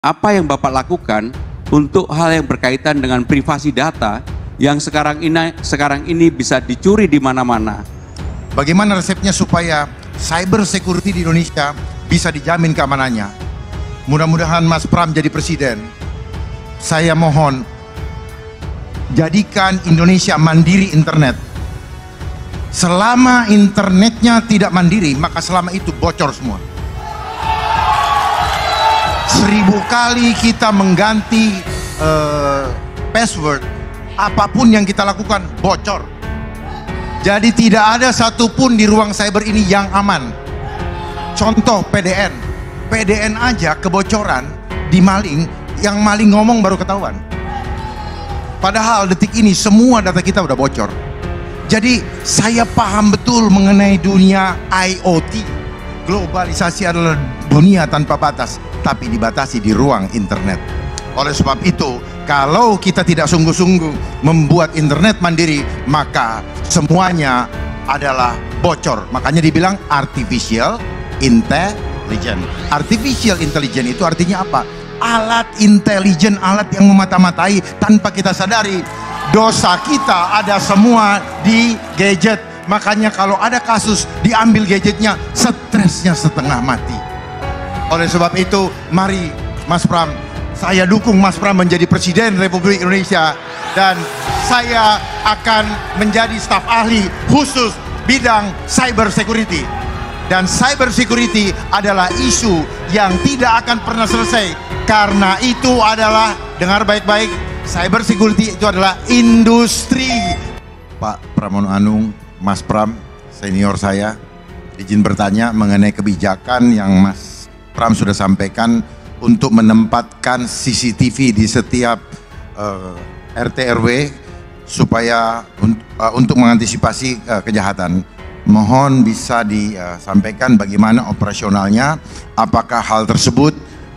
Apa yang Bapak lakukan untuk hal yang berkaitan dengan privasi data yang sekarang ini bisa dicuri di mana-mana? Bagaimana resepnya supaya cyber security di Indonesia bisa dijamin keamanannya? Mudah-mudahan Mas Pram jadi presiden. Saya mohon, jadikan Indonesia mandiri internet. Selama internetnya tidak mandiri, maka selama itu bocor semua. 1000 kali kita mengganti password, apapun yang kita lakukan bocor. Jadi tidak ada satupun di ruang cyber ini yang aman. Contoh PDN. PDN aja kebocoran di maling, yang maling ngomong baru ketahuan. Padahal detik ini semua data kita udah bocor. Jadi saya paham betul mengenai dunia IoT. Globalisasi adalah dunia tanpa batas, tapi dibatasi di ruang internet. Oleh sebab itu, kalau kita tidak sungguh-sungguh membuat internet mandiri, maka semuanya adalah bocor. Makanya dibilang artificial intelligence. Artificial intelligence itu artinya apa? Alat intelijen, alat yang memata-matai tanpa kita sadari. Dosa kita ada semua di gadget. Makanya kalau ada kasus diambil gadgetnya, stresnya setengah mati. Oleh sebab itu, mari Mas Pram, saya dukung Mas Pram menjadi Presiden Republik Indonesia. Dan saya akan menjadi staf ahli khusus bidang cyber security. Dan cyber security adalah isu yang tidak akan pernah selesai. Karena itu adalah, dengar baik-baik, cyber security itu adalah industri. Pak Pramono Anung, Mas Pram, senior saya, izin bertanya mengenai kebijakan yang Mas Pram sudah sampaikan untuk menempatkan CCTV di setiap RT RW supaya untuk mengantisipasi kejahatan. Mohon bisa disampaikan bagaimana operasionalnya, apakah hal tersebut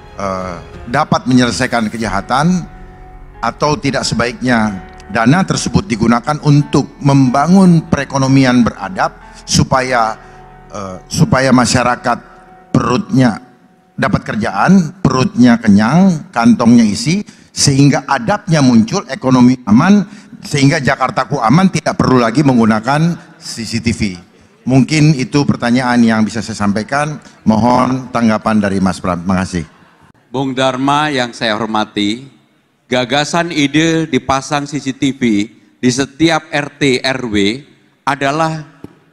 dapat menyelesaikan kejahatan atau tidak sebaiknya dana tersebut digunakan untuk membangun perekonomian beradab supaya masyarakat perutnya dapat kerjaan, perutnya kenyang, kantongnya isi, sehingga adabnya muncul, ekonomi aman, sehingga Jakartaku aman, tidak perlu lagi menggunakan CCTV. Mungkin itu pertanyaan yang bisa saya sampaikan. Mohon tanggapan dari Mas Pram. Terima kasih. Bung Dharma yang saya hormati, gagasan ide dipasang CCTV di setiap RT RW adalah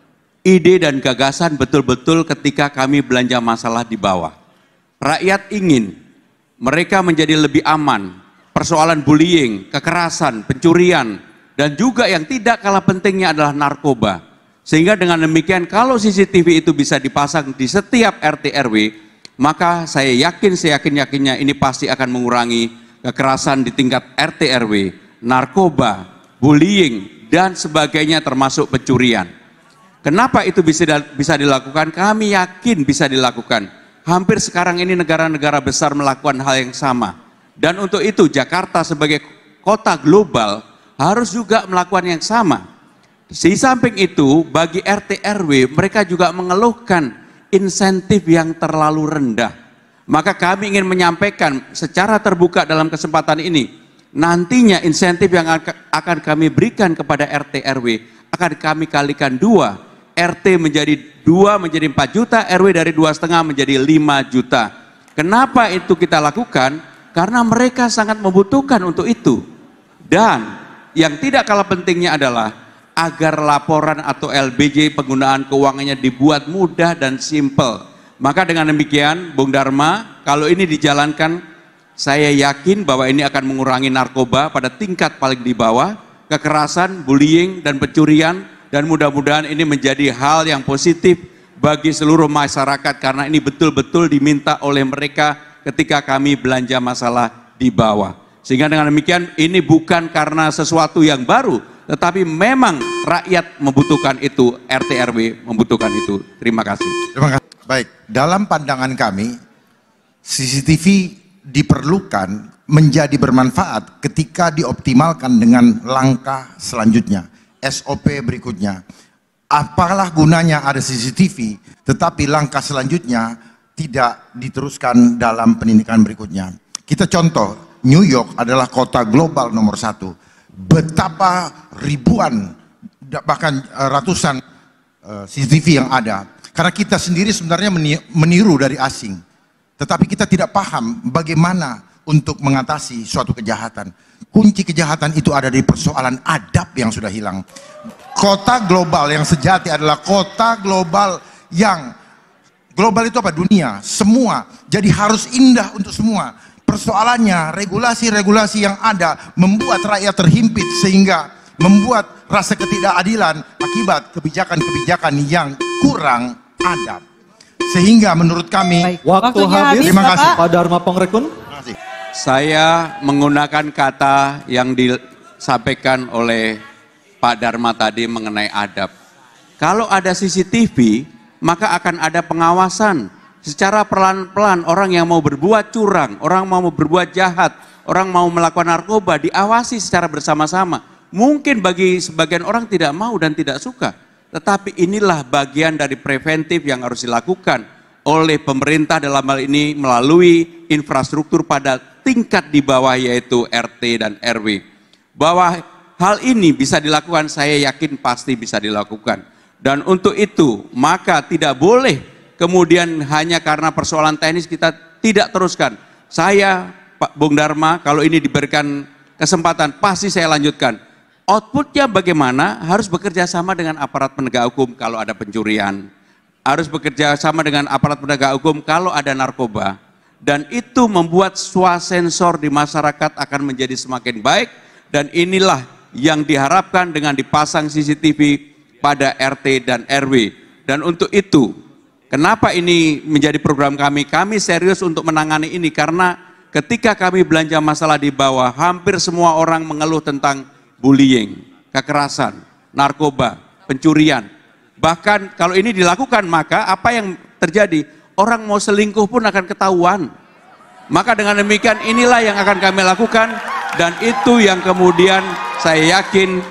ide dan gagasan betul-betul ketika kami belanja masalah di bawah. Rakyat ingin mereka menjadi lebih aman, persoalan bullying, kekerasan, pencurian, dan juga yang tidak kalah pentingnya adalah narkoba. Sehingga dengan demikian kalau CCTV itu bisa dipasang di setiap RT RW, maka saya yakin-yakinnya ini pasti akan mengurangi kekerasan di tingkat RT RW, narkoba, bullying, dan sebagainya termasuk pencurian. Kenapa itu bisa dilakukan? Kami yakin bisa dilakukan. Hampir sekarang ini negara-negara besar melakukan hal yang sama. Dan untuk itu Jakarta sebagai kota global harus juga melakukan yang sama. Di samping itu bagi RT RW mereka juga mengeluhkan insentif yang terlalu rendah. Maka kami ingin menyampaikan secara terbuka dalam kesempatan ini, nantinya insentif yang akan kami berikan kepada RT RW akan kami kalikan 2. RT menjadi 2 menjadi 4 juta, RW dari 2,5 menjadi 5 juta. Kenapa itu kita lakukan? Karena mereka sangat membutuhkan untuk itu. Dan yang tidak kalah pentingnya adalah agar laporan atau LBJ penggunaan keuangannya dibuat mudah dan simple. Maka dengan demikian, Bung Dharma, kalau ini dijalankan, saya yakin bahwa ini akan mengurangi narkoba pada tingkat paling di bawah, kekerasan, bullying, dan pencurian, dan mudah-mudahan ini menjadi hal yang positif bagi seluruh masyarakat karena ini betul-betul diminta oleh mereka ketika kami belanja masalah di bawah. Sehingga dengan demikian ini bukan karena sesuatu yang baru, tetapi memang rakyat membutuhkan itu, RT RW membutuhkan itu. Terima kasih. Terima kasih. Baik, dalam pandangan kami, CCTV diperlukan menjadi bermanfaat ketika dioptimalkan dengan langkah selanjutnya. SOP berikutnya. Apalah gunanya ada CCTV, tetapi langkah selanjutnya tidak diteruskan dalam pendidikan berikutnya. Kita contoh, New York adalah kota global nomor 1. Betapa ribuan, bahkan ratusan CCTV yang ada. Karena kita sendiri sebenarnya meniru dari asing. Tetapi kita tidak paham bagaimana untuk mengatasi suatu kejahatan. Kunci kejahatan itu ada di persoalan adab yang sudah hilang. Kota global yang sejati adalah kota global yang global itu apa? Dunia, semua. Jadi harus indah untuk semua. Persoalannya regulasi-regulasi yang ada membuat rakyat terhimpit sehingga membuat rasa ketidakadilan akibat kebijakan-kebijakan yang kurang adab. Sehingga menurut kami waktu habis. Terima kasih Pak Dharma Pongrekun. Saya menggunakan kata yang disampaikan oleh Pak Dharma tadi mengenai adab. Kalau ada CCTV, maka akan ada pengawasan. Secara pelan-pelan orang yang mau berbuat curang, orang mau berbuat jahat, orang mau melakukan narkoba diawasi secara bersama-sama. Mungkin bagi sebagian orang tidak mau dan tidak suka. Tetapi inilah bagian dari preventif yang harus dilakukan oleh pemerintah dalam hal ini melalui infrastruktur pada tingkat di bawah yaitu RT dan RW. Bahwa hal ini bisa dilakukan, saya yakin pasti bisa dilakukan. Dan untuk itu maka tidak boleh kemudian hanya karena persoalan teknis kita tidak teruskan. Saya, Pak Bung Dharma, kalau ini diberikan kesempatan, pasti saya lanjutkan. Outputnya bagaimana? Harus bekerja sama dengan aparat penegak hukum kalau ada pencurian. Harus bekerja sama dengan aparat penegak hukum kalau ada narkoba. Dan itu membuat swasensor di masyarakat akan menjadi semakin baik. Dan inilah yang diharapkan dengan dipasang CCTV pada RT dan RW. Dan untuk itu, kenapa ini menjadi program kami? Kami serius untuk menangani ini karena ketika kami belanja masalah di bawah, hampir semua orang mengeluh tentang bullying, kekerasan, narkoba, pencurian. Bahkan kalau ini dilakukan maka apa yang terjadi? Orang mau selingkuh pun akan ketahuan. Maka dengan demikian inilah yang akan kami lakukan dan itu yang kemudian saya yakin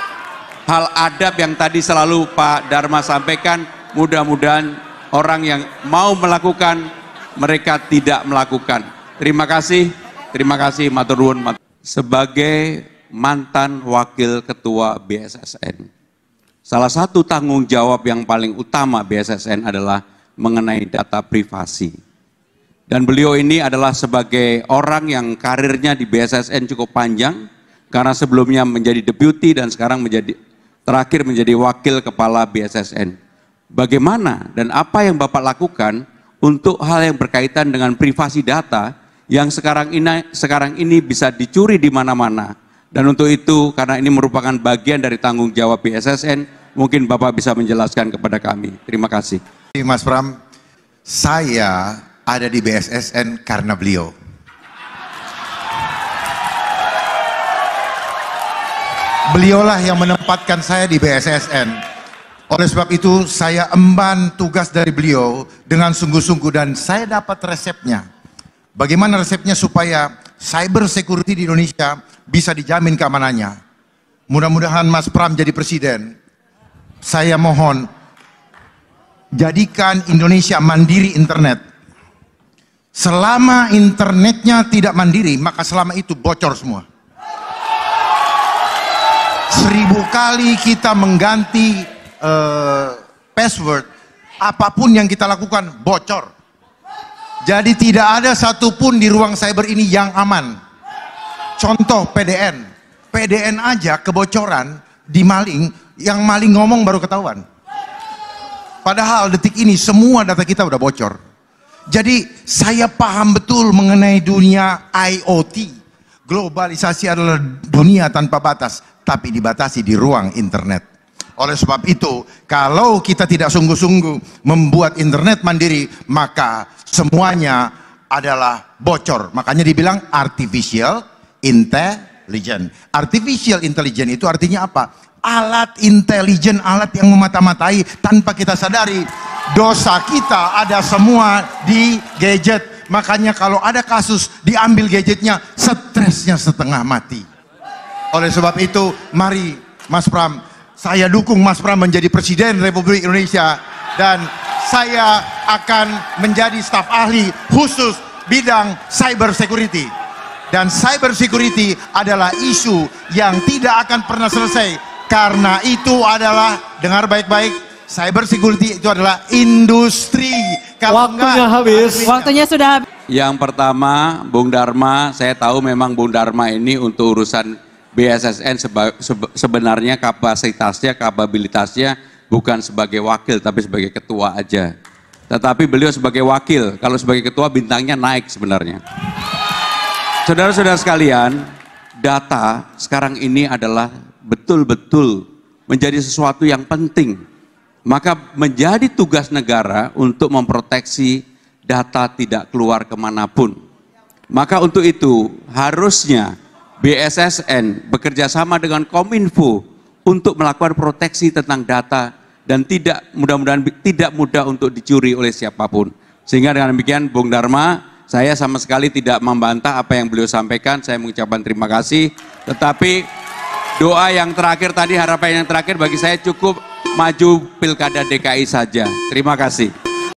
hal adab yang tadi selalu Pak Dharma sampaikan, mudah-mudahan orang yang mau melakukan, mereka tidak melakukan. Terima kasih matur nuwun. Sebagai mantan wakil ketua BSSN, salah satu tanggung jawab yang paling utama BSSN adalah mengenai data privasi. Dan beliau ini adalah sebagai orang yang karirnya di BSSN cukup panjang, karena sebelumnya menjadi deputi dan sekarang terakhir menjadi wakil kepala BSSN. Bagaimana dan apa yang Bapak lakukan untuk hal yang berkaitan dengan privasi data yang sekarang ini bisa dicuri di mana-mana. Dan untuk itu, karena ini merupakan bagian dari tanggung jawab BSSN, mungkin Bapak bisa menjelaskan kepada kami. Terima kasih. Mas Pram, saya ada di BSSN karena beliau. Beliaulah yang menempatkan saya di BSSN. Oleh sebab itu saya emban tugas dari beliau dengan sungguh-sungguh dan saya dapat resepnya. Bagaimana resepnya supaya cyber security di Indonesia bisa dijamin keamanannya. Mudah-mudahan Mas Pram jadi presiden. Saya mohon jadikan Indonesia mandiri internet. Selama internetnya tidak mandiri, maka selama itu bocor semua. 1000 kali kita mengganti password, apapun yang kita lakukan bocor. Jadi tidak ada satupun di ruang cyber ini yang aman. Contoh PDN. PDN aja kebocoran di maling, yang maling ngomong baru ketahuan. Padahal detik ini semua data kita udah bocor. Jadi saya paham betul mengenai dunia IoT. Globalisasi adalah dunia tanpa batas, tapi dibatasi di ruang internet. Oleh sebab itu, kalau kita tidak sungguh-sungguh membuat internet mandiri, maka semuanya adalah bocor. Makanya dibilang artificial intelligence. Artificial intelligence itu artinya apa? Alat intelijen, alat yang memata-matai tanpa kita sadari. Dosa kita ada semua di gadget. Makanya kalau ada kasus diambil gadgetnya, stresnya setengah mati. Oleh sebab itu, mari Mas Pram, saya dukung Mas Pram menjadi Presiden Republik Indonesia dan saya akan menjadi staf ahli khusus bidang cyber security. Dan cyber security adalah isu yang tidak akan pernah selesai. Karena itu adalah, dengar baik-baik, cyber security itu adalah industri. Kalau Waktunya habis. Waktunya sudah habis. Yang pertama, Bung Dharma, saya tahu memang Bung Dharma ini untuk urusan BSSN sebenarnya kapasitasnya, kapabilitasnya bukan sebagai wakil tapi sebagai ketua aja. Tetapi beliau sebagai wakil, kalau sebagai ketua bintangnya naik sebenarnya. Saudara-saudara sekalian, data sekarang ini adalah betul-betul menjadi sesuatu yang penting. Maka menjadi tugas negara untuk memproteksi data tidak keluar kemanapun. Maka untuk itu harusnya BSSN bekerja sama dengan Kominfo untuk melakukan proteksi tentang data dan tidak mudah-mudahan tidak mudah untuk dicuri oleh siapapun. Sehingga dengan demikian Bung Dharma, saya sama sekali tidak membantah apa yang beliau sampaikan, saya mengucapkan terima kasih. Tetapi doa yang terakhir tadi, harapan yang terakhir bagi saya cukup maju Pilkada DKI saja. Terima kasih.